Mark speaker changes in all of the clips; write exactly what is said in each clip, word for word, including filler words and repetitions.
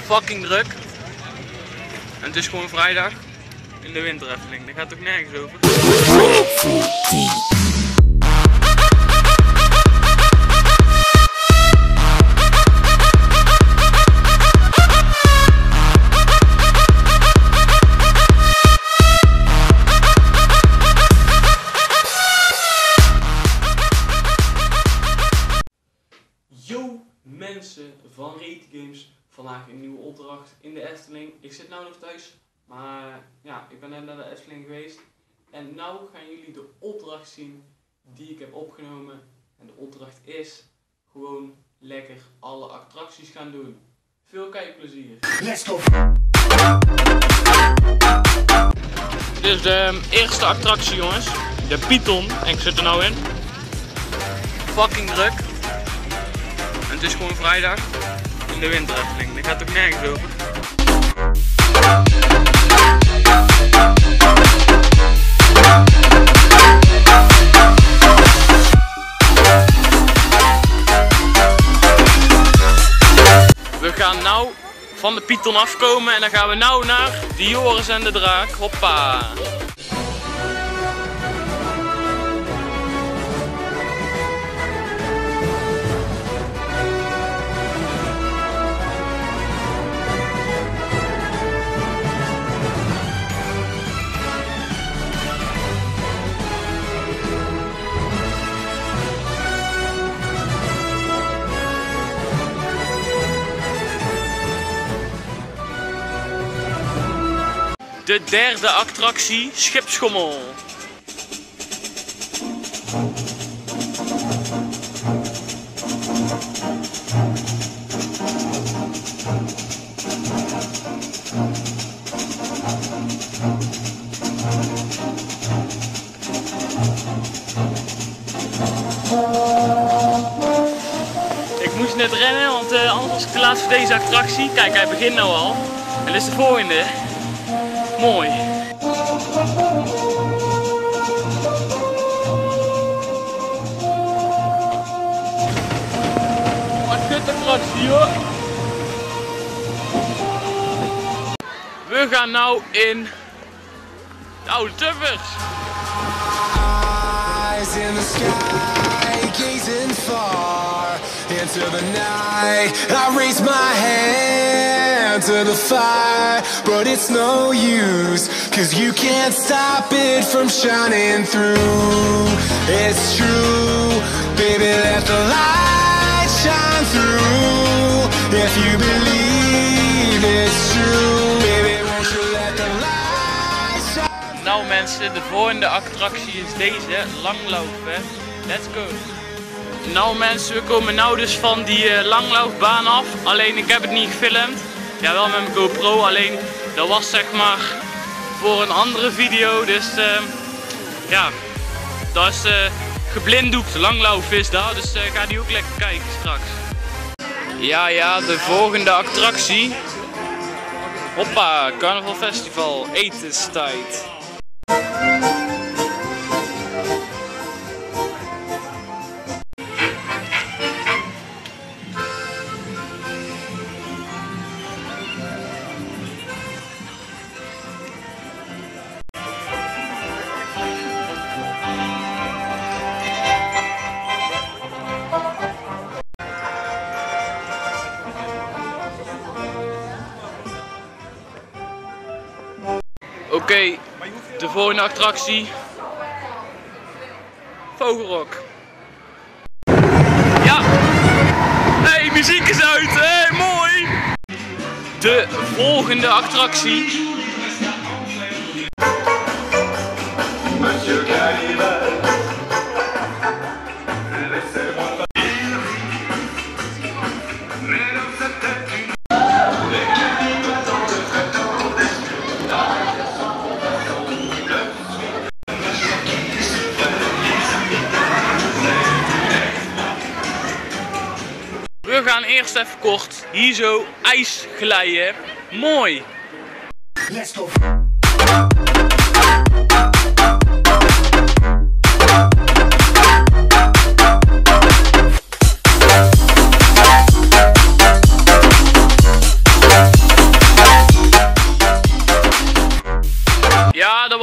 Speaker 1: fucking druk. En het is gewoon vrijdag in de Winter Efteling. Daar gaat ook nergens over. Yo mensen van Reti Games, vandaag een nieuwe opdracht in de Efteling. Ik zit nu nog thuis, maar ja, ik ben net naar de Efteling geweest. En nu gaan jullie de opdracht zien die ik heb opgenomen. En de opdracht is gewoon lekker alle attracties gaan doen. Veel kijkplezier. Let's go! Dit is de eerste attractie jongens, de Python. En ik zit er nou in. Fucking druk. En het is gewoon vrijdag in de Winter Efteling. Daar gaat ook nergens over. We gaan nou van de Python afkomen en dan gaan we nou naar de Joris en de Draak. Hoppa! De derde attractie, Schipschommel. Ik moest net rennen, want uh, anders was ik te laat voor deze attractie. Kijk, hij begint nou al. En dit is de volgende. Mooi. Wat kut attractie hoor. We gaan nou in de oude Tuffers. Eyes in the sky, gazing far into the night. I raise my hand to the fire, but it's no use, cause you can't stop it from shining through. It's true, baby, let the light shine through. If you believe it's true, baby, won't you let the light shine. Nou mensen, de volgende attractie is deze, langlopen. Let's go. Nou mensen, we komen nou dus van die uh, langlaufbaan af. Alleen ik heb het niet gefilmd. Ja, wel met mijn GoPro, alleen dat was zeg maar voor een andere video. Dus uh, ja, dat is uh, geblinddoekt. Langlauf is dat, dus uh, ga die ook lekker kijken straks. Ja, ja, de volgende attractie. Hoppa, Carnaval Festival, etenstijd. Oké, okay, de volgende attractie. Vogelrok. Ja! Hey, muziek is uit! Hey, mooi! De volgende attractie. We gaan eerst even kort hier zo ijs glijden. Mooi! Let's go!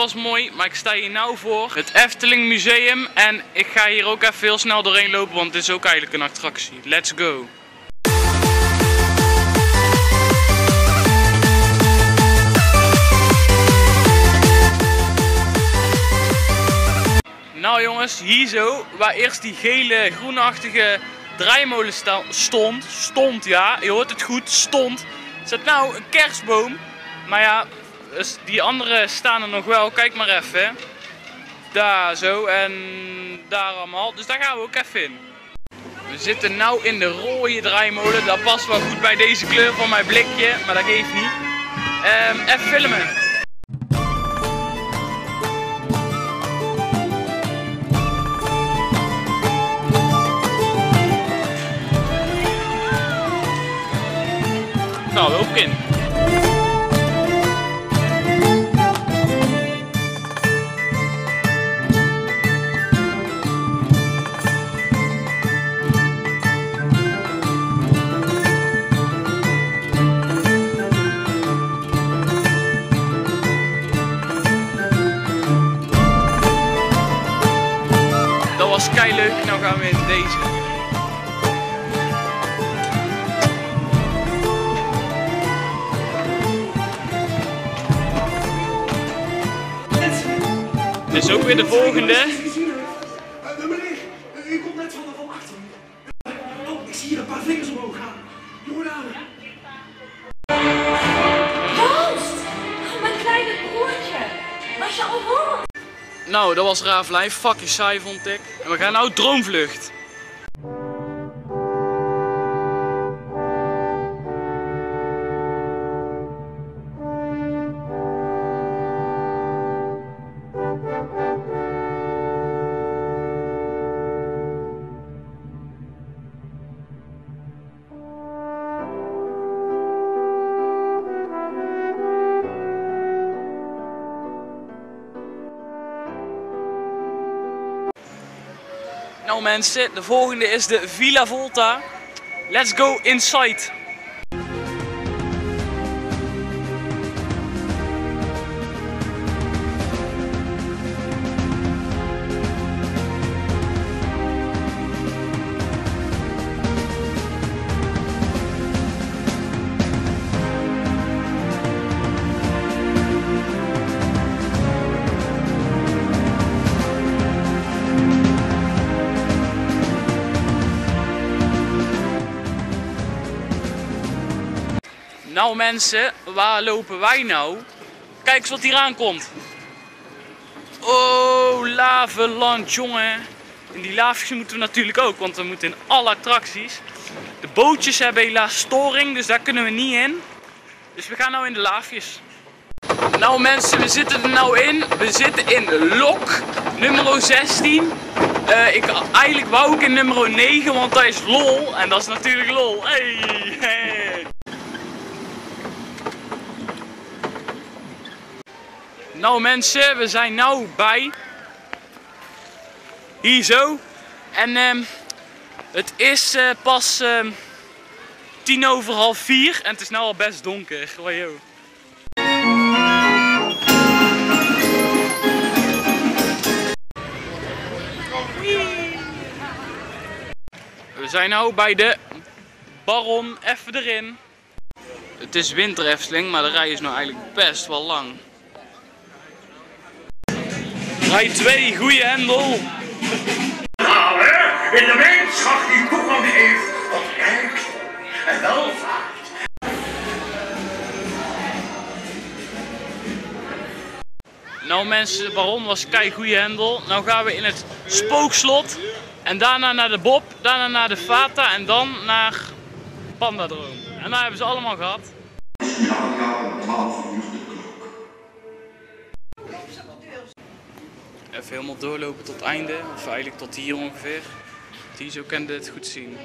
Speaker 2: was mooi, maar ik sta hier nou voor het Efteling Museum. En ik ga hier ook even heel snel doorheen lopen, want dit is ook eigenlijk een attractie. Let's go! Nou jongens, hier zo, waar eerst die gele groenachtige draaimolen stond, stond ja, je hoort het goed, stond, zit nou een kerstboom. Maar ja, die andere staan er nog wel, kijk maar even. Daar zo en daar allemaal, dus daar gaan we ook even in. We zitten nou in de rode draaimolen, dat past wel goed bij deze kleur van mijn blikje, maar dat geeft niet. Um, even filmen. Nou, loop ik in. Dat was keileuk, nou gaan we in deze. Dit is ook weer de volgende.
Speaker 3: Meneer, u komt net van de van achter. Oh, ik zie hier een paar vingers omhoog gaan. Jonge dame.
Speaker 4: Joost! Mijn kleine broertje. Was je al rond?
Speaker 2: Nou, dat was Ravelijn. Fucking saai vond ik. En we gaan nou Droomvlucht. Nou mensen, de volgende is de Villa Volta. Let's go inside. Nou mensen, waar lopen wij nou? Kijk eens wat hier aankomt. Oh, Laveland, jongen. En die laafjes moeten we natuurlijk ook, want we moeten in alle attracties. De bootjes hebben helaas storing, dus daar kunnen we niet in. Dus we gaan nou in de laafjes. Nou mensen, we zitten er nou in. We zitten in lok nummer zestien. Uh, ik, eigenlijk wou ik in nummer negen, want dat is lol. En dat is natuurlijk lol. Hey, hey. Nou mensen, we zijn nou bij. Hier zo. En um, het is uh, pas um, tien over half vier en het is nou al best donker. Wajo. We zijn nou bij de Baron, even erin. Het is winter Efteling, maar de rij is nou eigenlijk best wel lang. Rij twee, goeie hendel.
Speaker 3: Nou hè, in de wetenschap die toegang geeft tot rijkdom en welvaart.
Speaker 2: Nou mensen, de Baron was kei goeie hendel. Nou gaan we in het Spookslot. En daarna naar de Bob, daarna naar de Fata en dan naar Pandadroom. En daar hebben ze allemaal gehad. Even helemaal doorlopen tot het einde, of eigenlijk tot hier ongeveer. Die zo kan dit goed zien.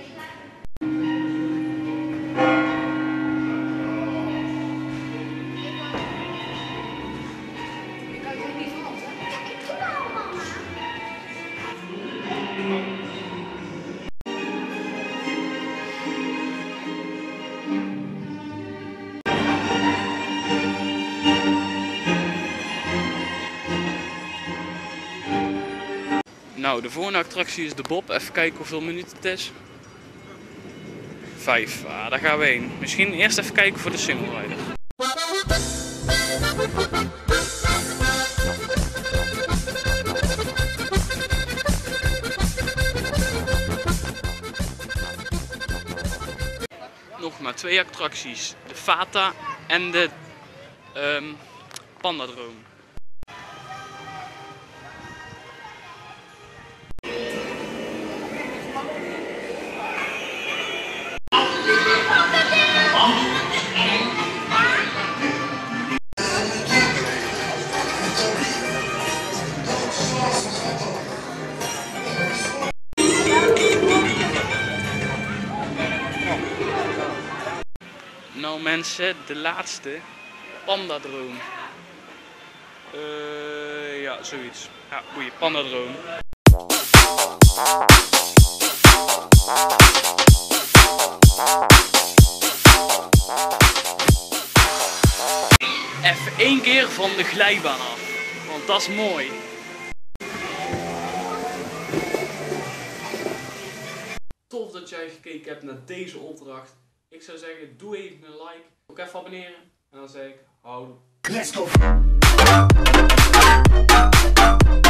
Speaker 2: Nou, de volgende attractie is de Bob. Even kijken hoeveel minuten het is. Vijf. Ah, daar gaan we heen. Misschien eerst even kijken voor de single rider. Nog maar twee attracties. De Fata en de um, Pandadroom. Nou mensen, de laatste, Pandadroom. Uh, ja, zoiets. Ja, boeien, Pandadroom. Even één keer van de glijbaan af, want dat is mooi. Tof dat jij gekeken hebt naar deze opdracht. Ik zou zeggen, doe even een like. Ook even abonneren. En dan zeg ik, houdoe.
Speaker 3: Let's go!